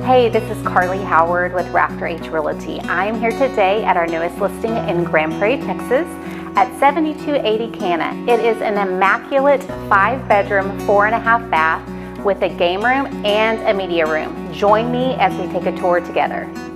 Hey, this is Carly Howard with Rafter H Realty. I am here today at our newest listing in Grand Prairie, Texas at 7280 Canna. It is an immaculate 5-bedroom, 4.5 bath with a game room and a media room. Join me as we take a tour together.